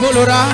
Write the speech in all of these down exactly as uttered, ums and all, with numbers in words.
Bu Lurah.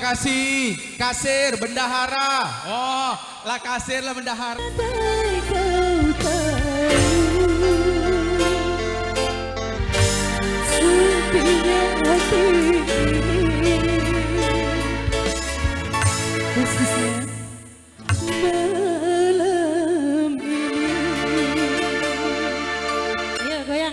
kasih kasir bendahara. Oh, lah kasir lah bendahara. Malam ini. Ayo goyang.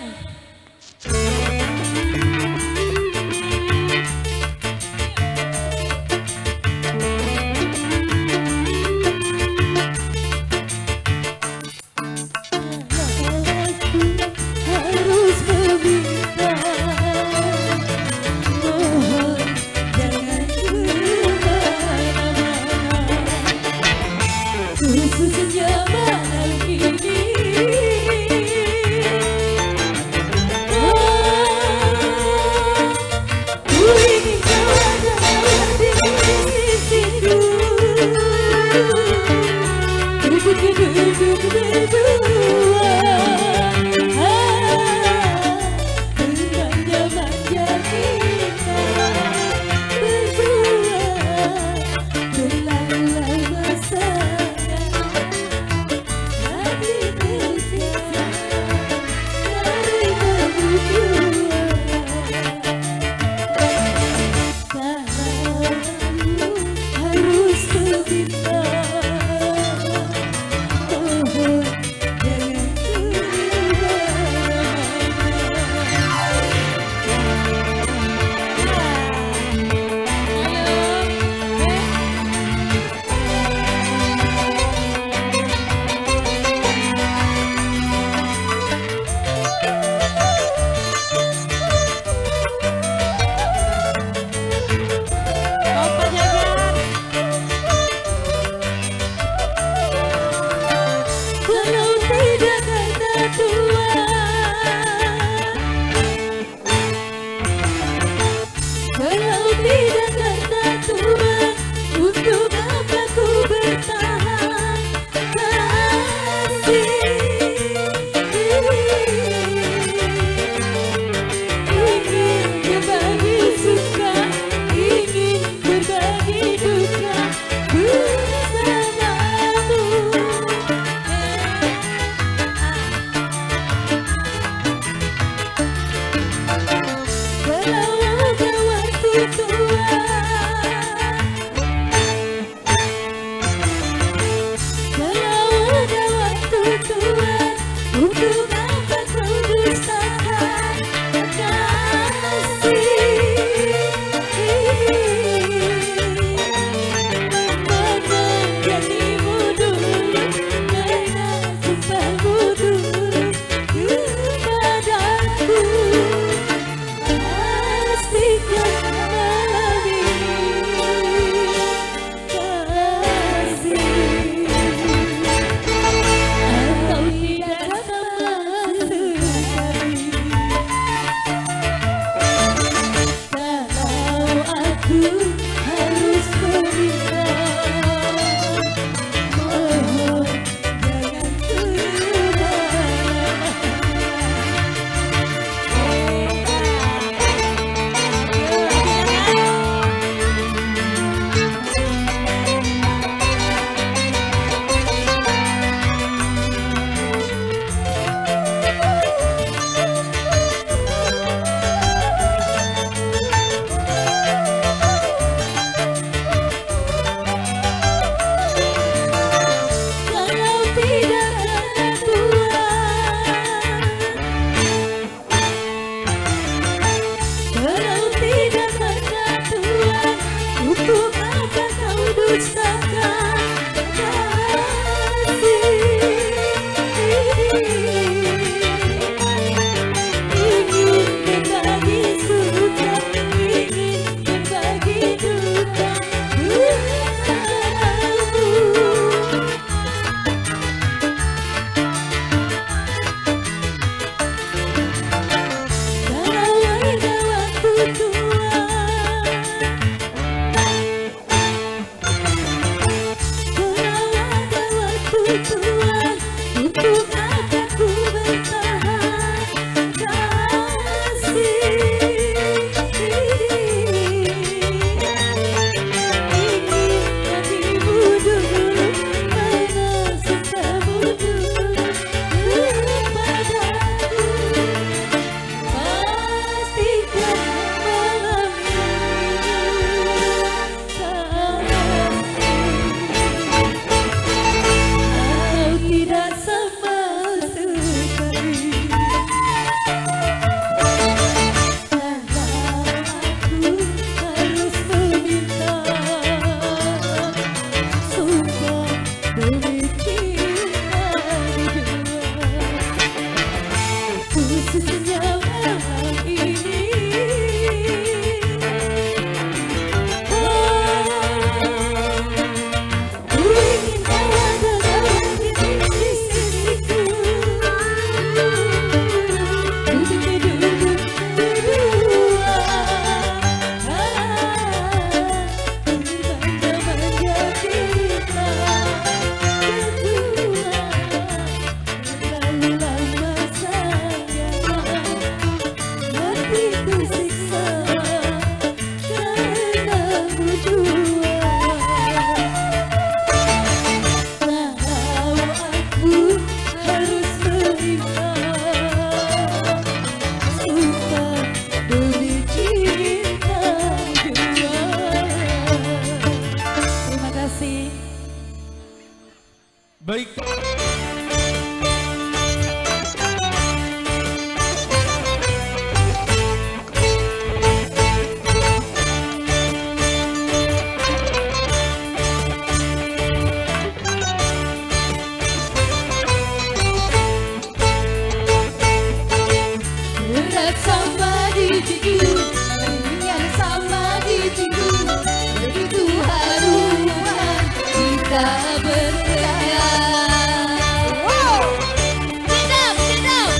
Berat sama dijiku, ringan sama dijiku, begitu harunya kita bekerja. Wow, sedap, sedap.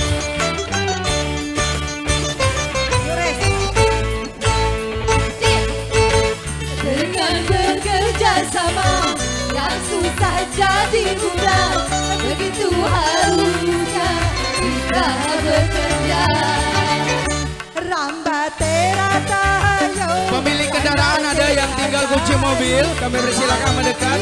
Dengan bekerja sama, yang susah jadi mudah, begitu harunya kita bekerja. Pemilik kendaraan ada yang tinggal kunci mobil, kami persilakan mendekat.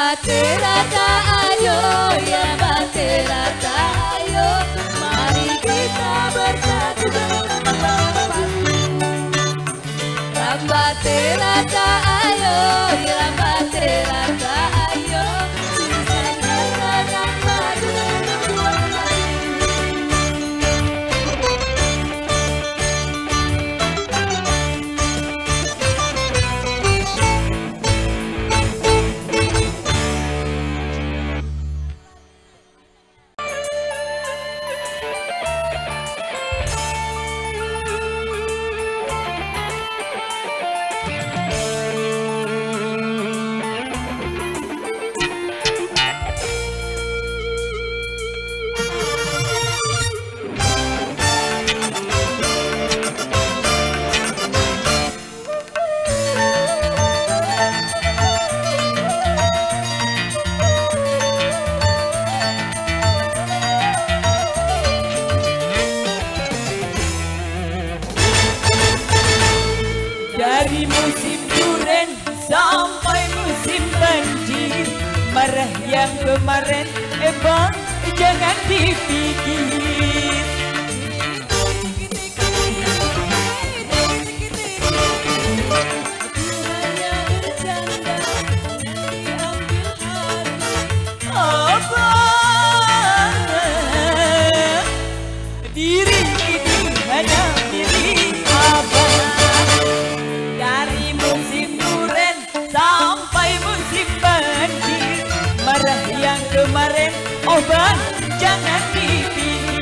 bate rata ayo, ya bate rata ayo, mari kita bersatu bersama. Rambate rata ayo, ya rambate rata ayo, sisanya kadang maju membuat dari musim duren sampai musim banjir, marah yang kemarin eh bang jangan dipikir. Abang, diri ini hanya milik abang. Dari musim duren sampai musim banjir, marah yang kemarin oh bang jangan dipikir.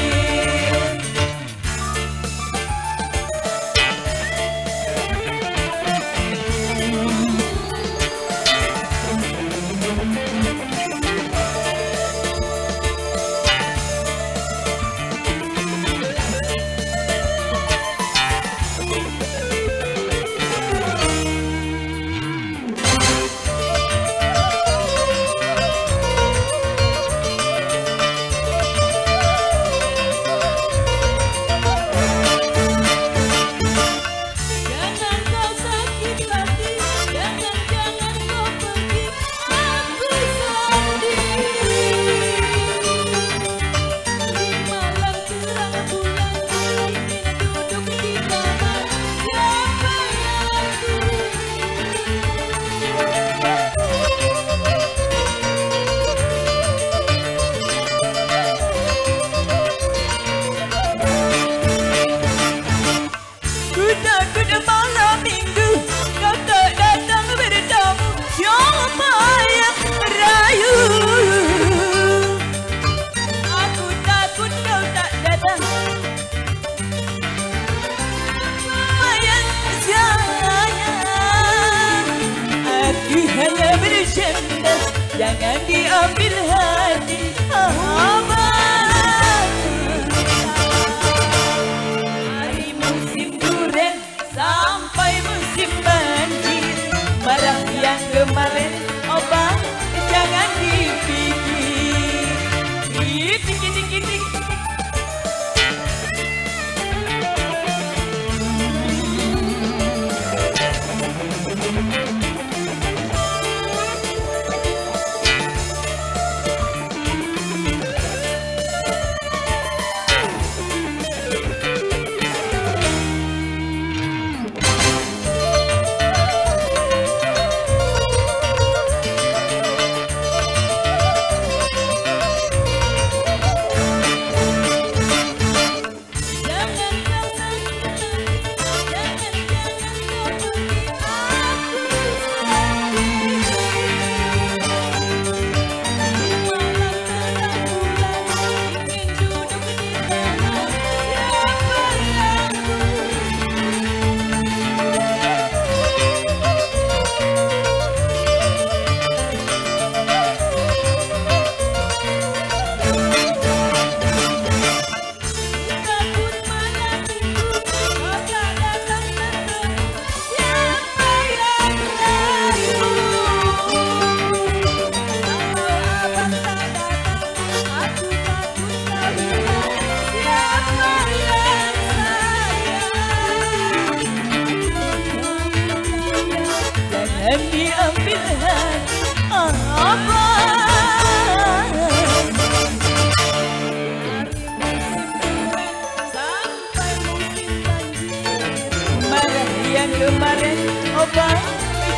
Kuda-kuda malam minggu kau tak datang bertamu, siapa yang merayu? Aku takut kau tak datang, sayang sayang. Aku hanya bercanda, jangan diambil hati abang. Sampai musim banjir, marah yang kemarin oh bang jangan dipikir. Tik tik tik tik.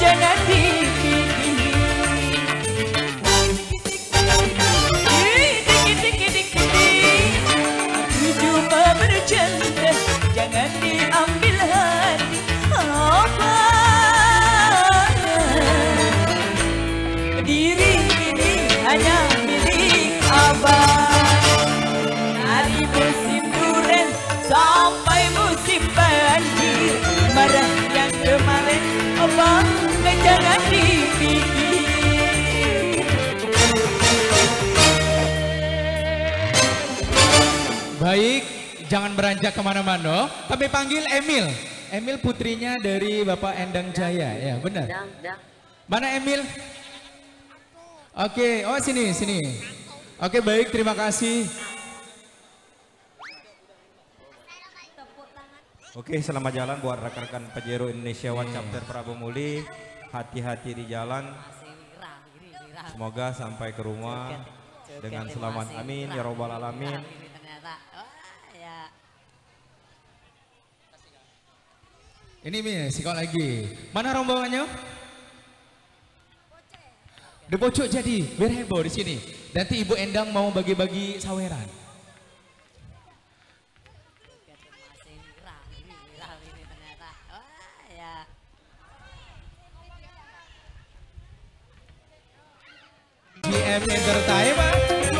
jangan dipikir. Aku cuma bercanda, jangan diambil hati. Apa diri ini hanya milik abang. Dari musim duren sampai musim banjir, marah yang kemarin abang jangan dipikir. Baik, jangan beranjak kemana-mana. Kami panggil Emil. Emil putrinya dari Bapak Endang Jaya, ya benar. Mana Emil? Oke, oh sini, sini. Oke baik, terima kasih. Oke, selamat jalan buat rekan-rekan Pajero Indonesia One Chapter Prabu Muli. Hati-hati di jalan. Semoga sampai ke rumah dengan selamat. Amin ya robbal alamin. Ini Mi, sikau lagi. Mana rombongannya? Udah bocok jadi, biar heboh di sini. Nanti Ibu Endang mau bagi-bagi saweran. G M Entertainment.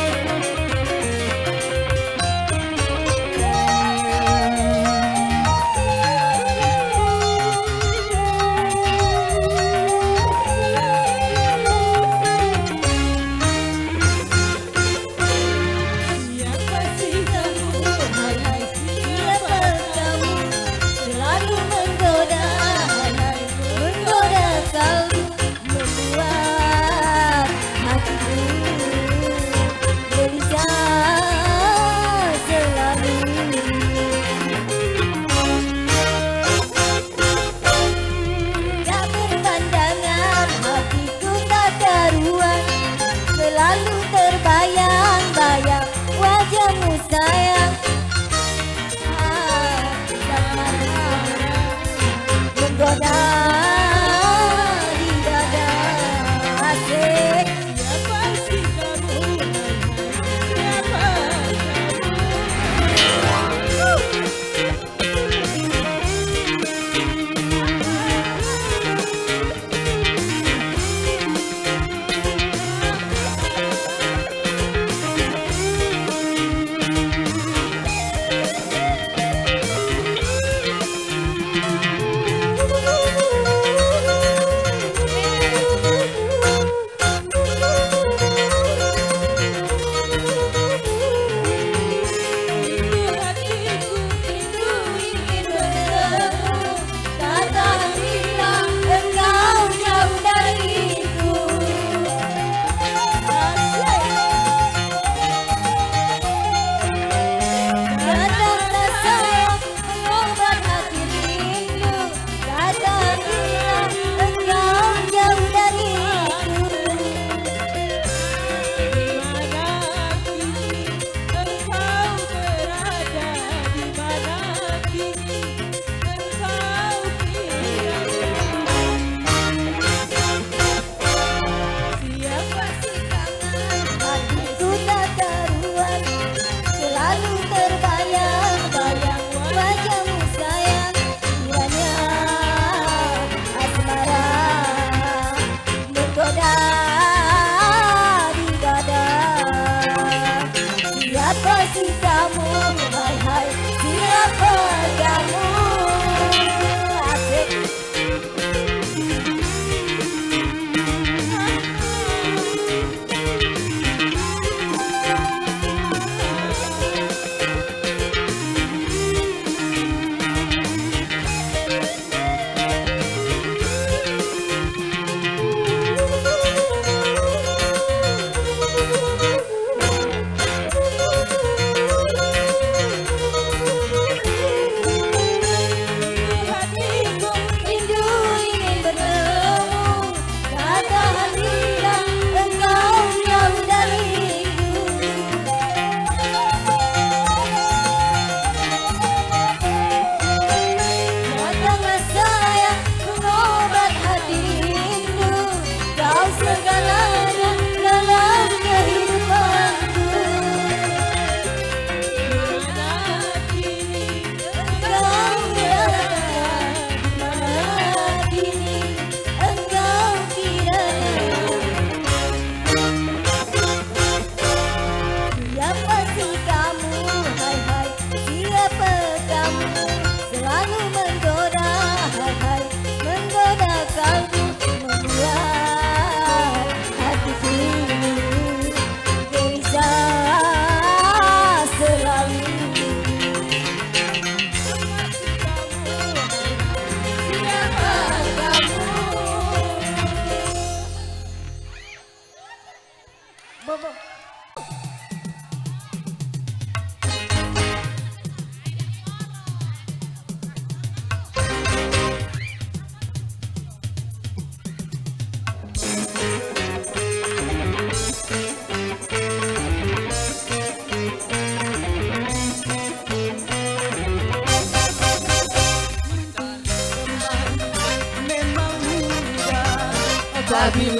Sayang, ah, menggoda di dada asik. Siapa sih kamu? Siapa sih kamu? Hai hai, siapa kamu? Asik.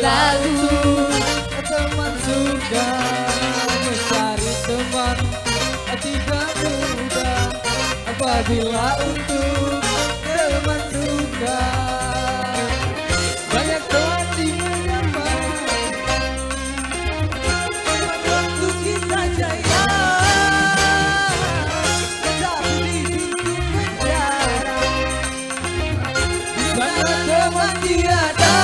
lalu teman surga mencari teman tidak mudah apabila untuk teman surga banyak teman di menyamar waktu kita jaya tapi ditutup penjara sana teman tiada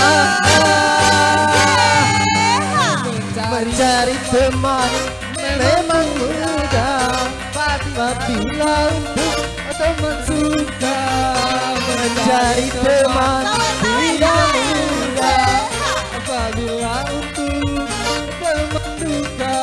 mencari teman memang mudah apabila untuk teman suka mencari teman tidak mudah apabila untuk teman duka.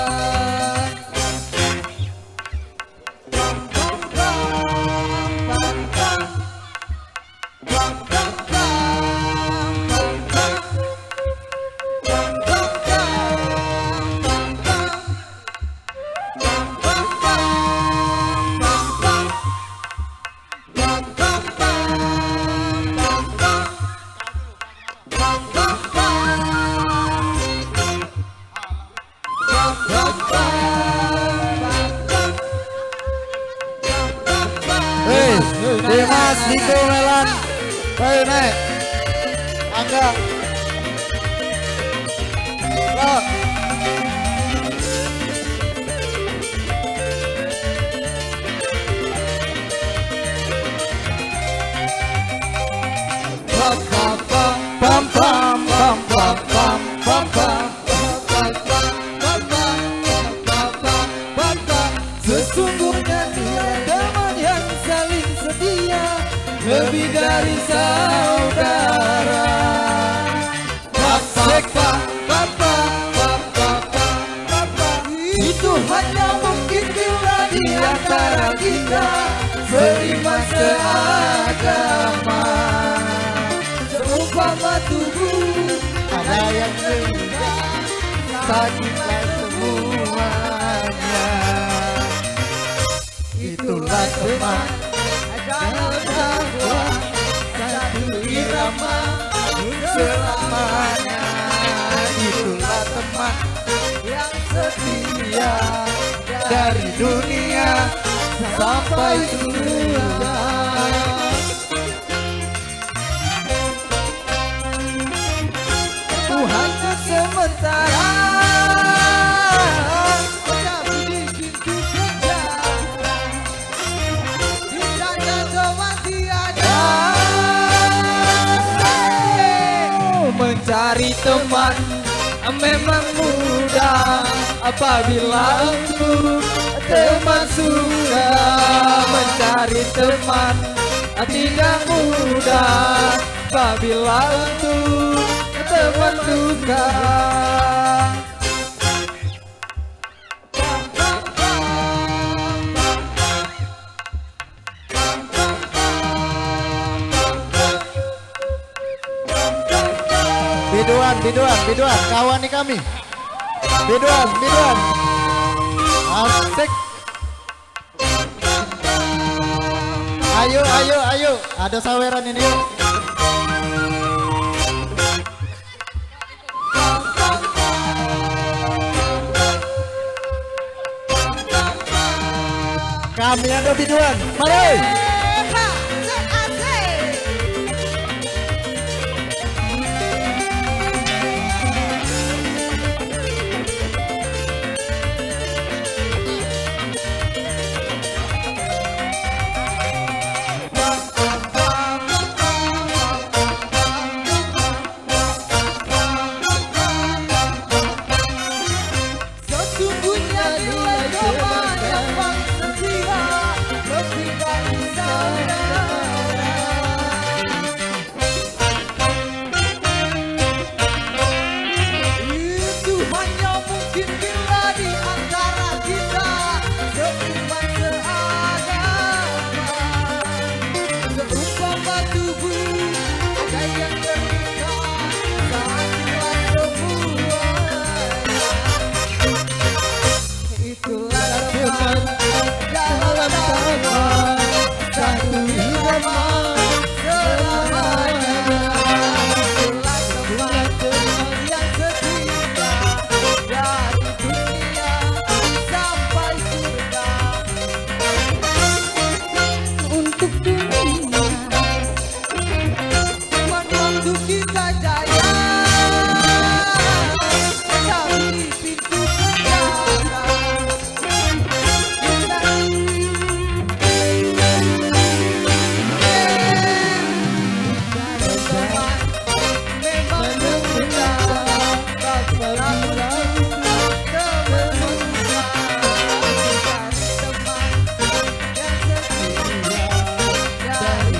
Dimas, Diko, Melan, ayo naik, Angga, Lo. Pam pam pam pam pam pam pam pam pam. Sesungguhnya dia teman yang saling setia lebih dari saudara. Papa, papa, papa, papa, itu hanya mungkin bila di antara kita beriman seagama. Seumpama tubuh ada yang berbeda, sakitlah semuanya. Itulah teman dalam dakwah satu irama selamanya. Itulah teman yang setia dari dunia sampai surga. Tuhan sementara mencari teman memang mudah apabila untuk teman sudah mencari teman tidak mudah apabila untuk teman duka. Biduan, biduan, biduan, kawan nih kami. Biduan, biduan. Asik. Ayo, ayo, ayo. Ada saweran ini yuk. Kami ada biduan. Mari. Itulah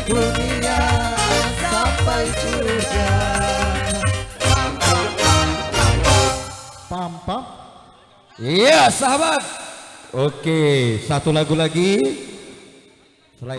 dunia sampai surga. Pam pam. Iya sahabat. Oke, satu lagu lagi. Selain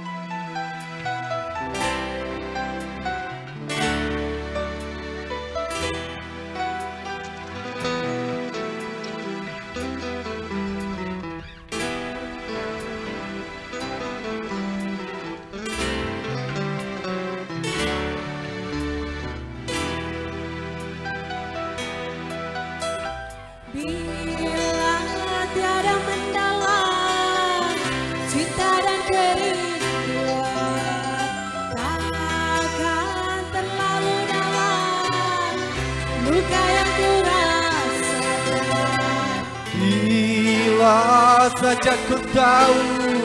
bila tiada mendalam cinta dan kerinduan, takkan terlalu dalam luka yang kurasakan. Bila saja ku tahu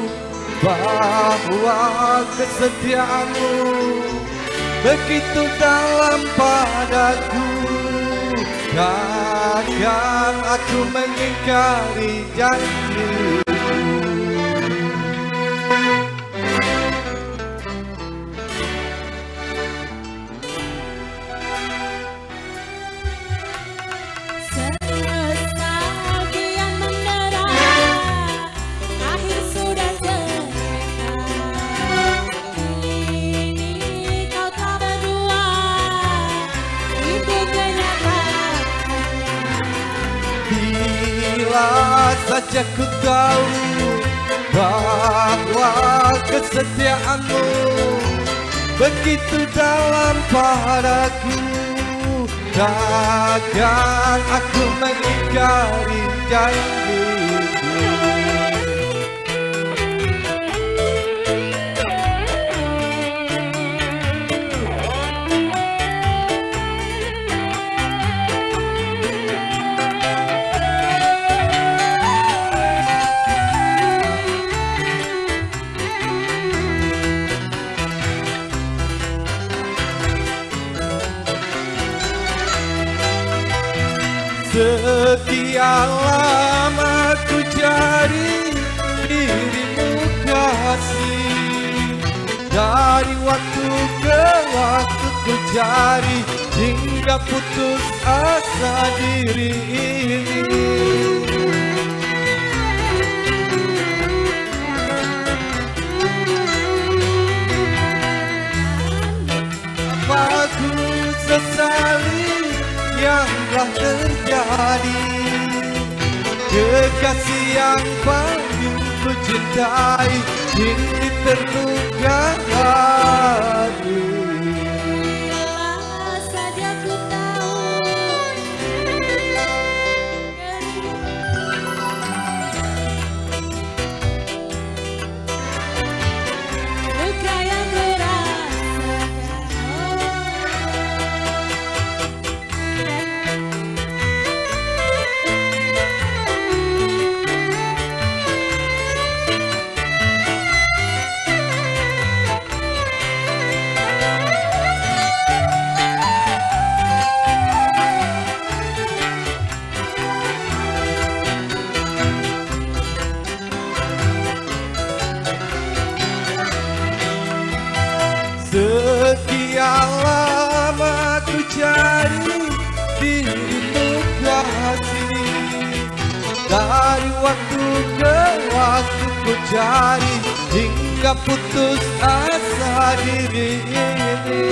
bahwa kesetiaanmu begitu dalam padaku, takkan aku mengingkari janjimu. Sesal kian mendera, akhir sudah terdekat. Kini kau telah berdua, itu kenyataannya. Bila saja ku tahu bahwa kesetiaanmu begitu dalam padaku, takkan aku mengingkari janjiku. Sekian lama ku cari dirimu kasih, dari waktu ke waktu ku cari hingga putus asa diri ini. Apa ku sesali yang telah terjadi, kekasih yang paling ku cintai kini terluka hati. Bila saja ku tahu luka yang Sekian lama ku cari dirimu kasih, dari waktu ke waktu ku cari hingga putus asa diri ini.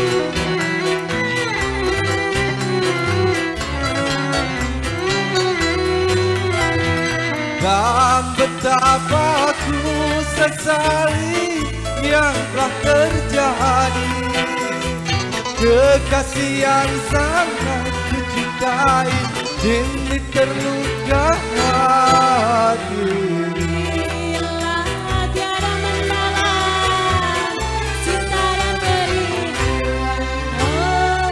Dan betapa ku sesali yang telah terjadi, kekasih yang sangat ku cintai kini terluka hati. bila tiada mendalam cinta dan kerinduan. Oh,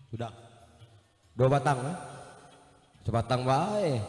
Sudah. Dua batang. Eh? Sebatang baik.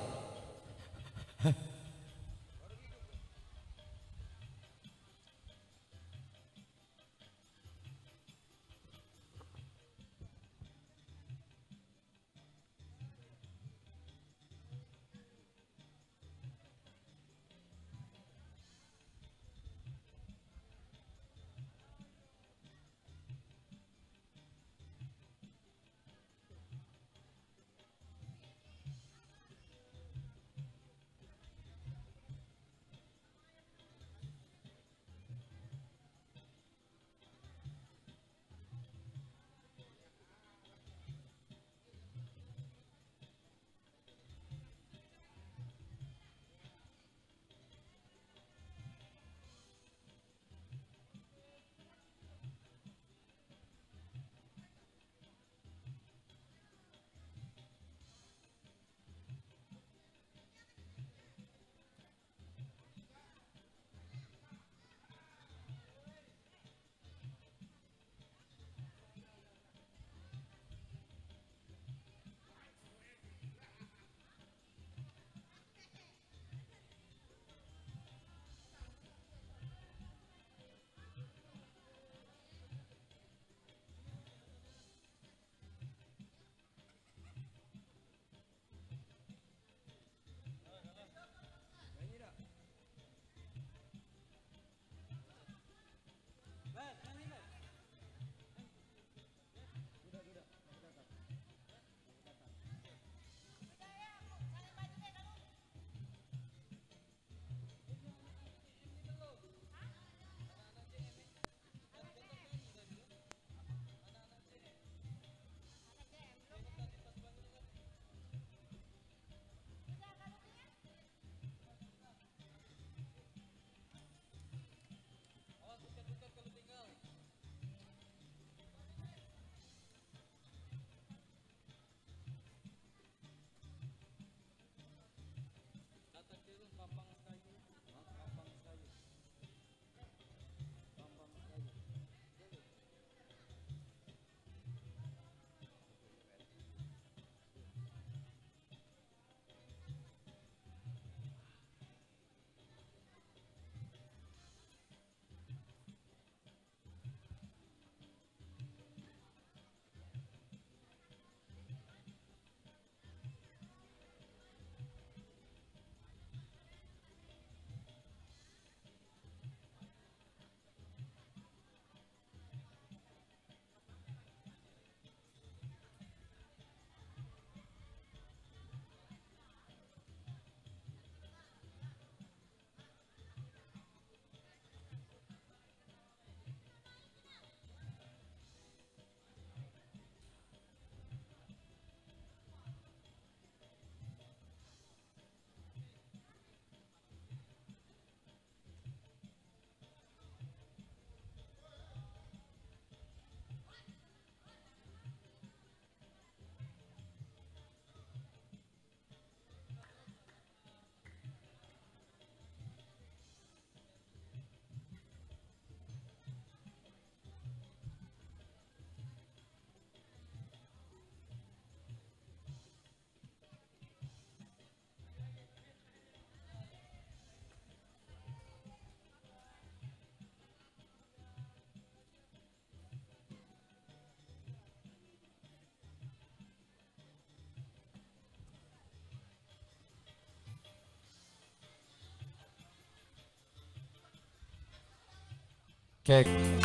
Cek.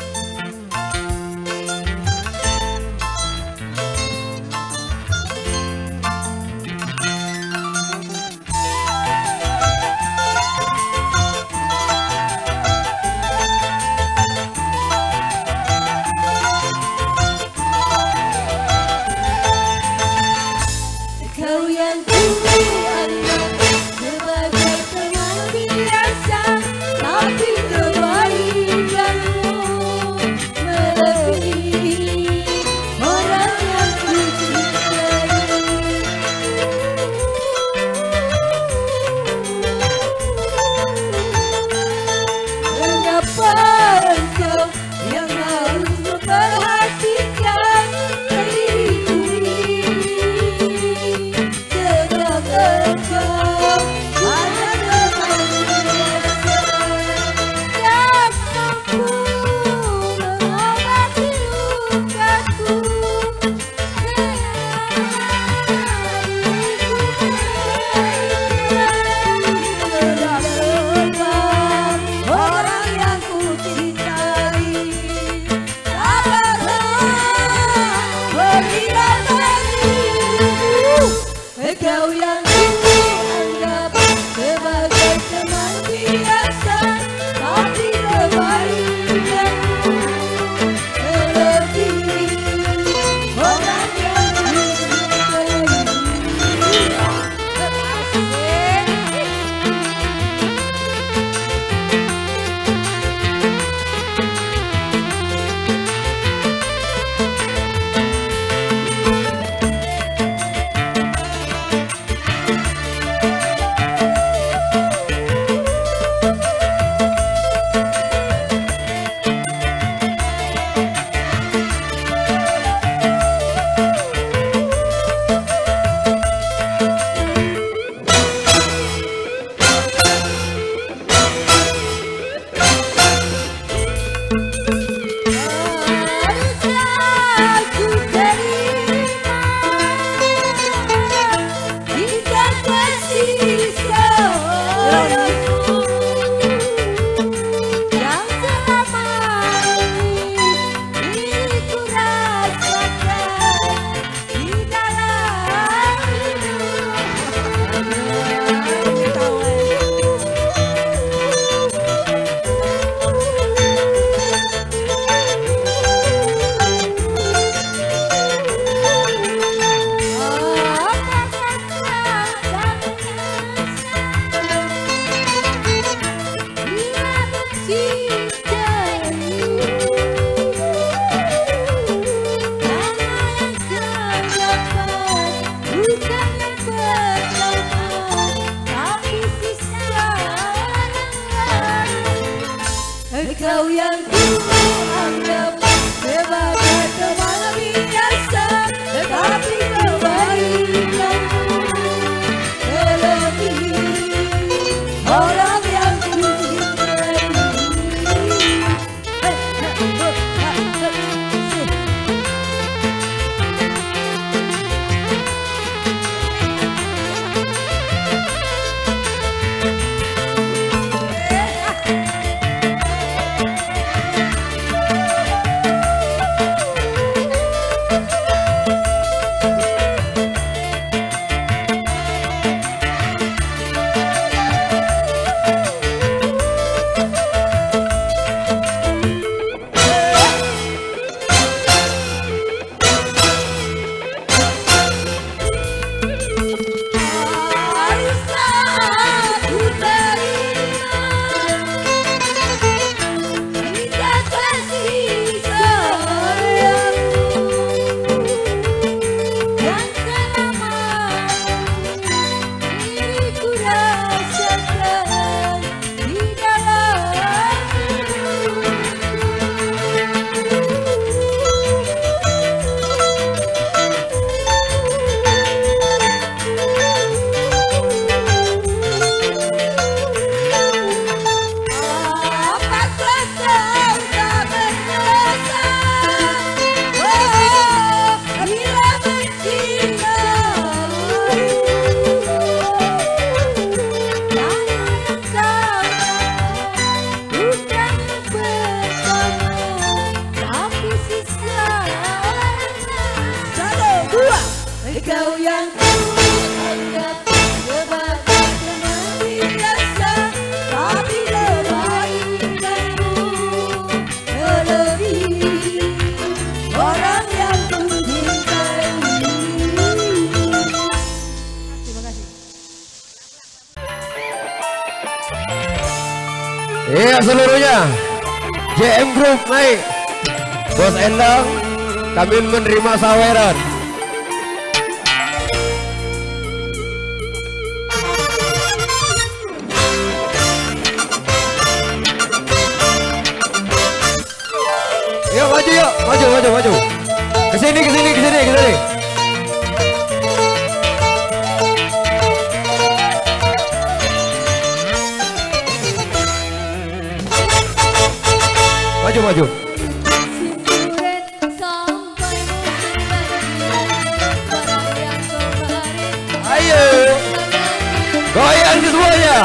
Kau yang ku anggap sebagai teman biasa, tapi kebaikanmu yang kuanggap sebagai teman biasa, tapi lebihkanmu melebihi orang yang kucintai. Terima kasih. Iya seluruhnya J M Group naik. Bos Endang, kami menerima saweran. Yuk maju yuk, maju maju maju. Kesini kesini kesini kesini. Maju maju. Ayo, goyang semuanya.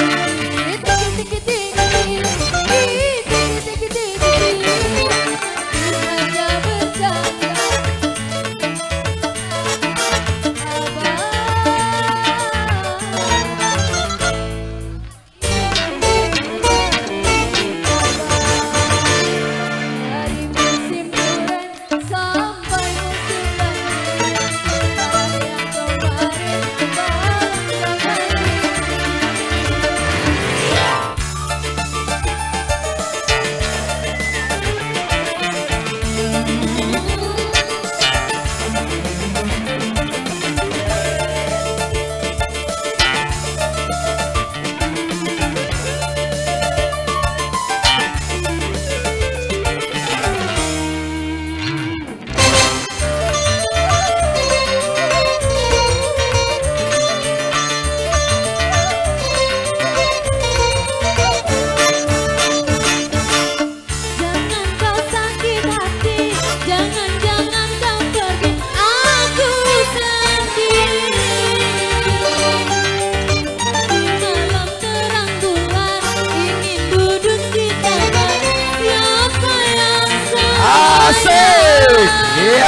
Asik, iya.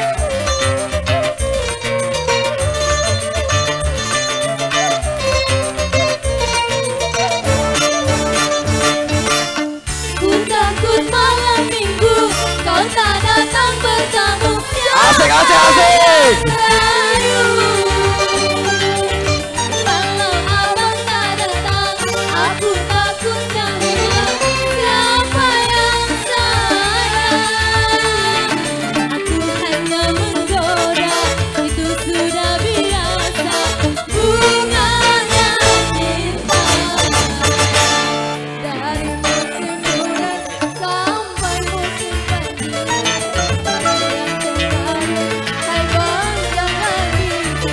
Ku takut malam minggu kau tak datang bertamu. Asik, asik, asik. Kalau abang tak datang, aku takut kau hilang. Siapa yang sayang? Aku hanya menggoda, itu sudah biasa. Bunganya cinta dari musim hujan sampai musim banjir. Pada yang kemarin, hai bang jangan gitu.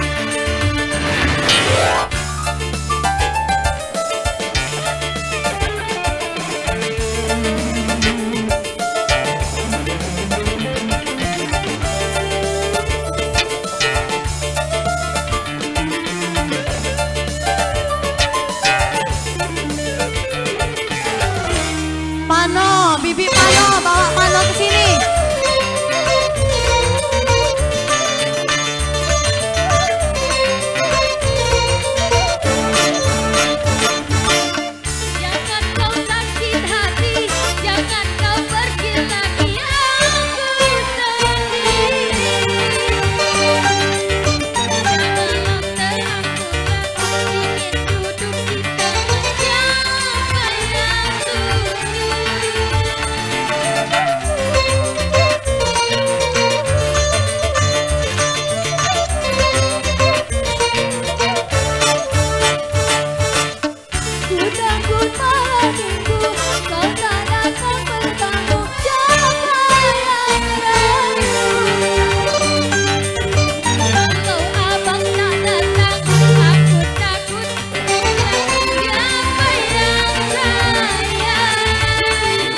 Mano, Bibi Mano, bawa Mano ke sini. Jangan kau sakit hati, jangan kau pergi lagi, aku sendiri. Dalam terang bulan, ingin duduk di taman, siapa yang Ku takut malam minggu kau tak datang bertamu. Siapa yang ragu? Kalau abang tak datang, aku takut hilang. Siapa yang sayang?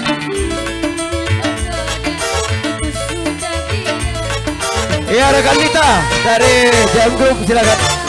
Aku sudah tidak. Iya rekan kita dari J M Group silakan.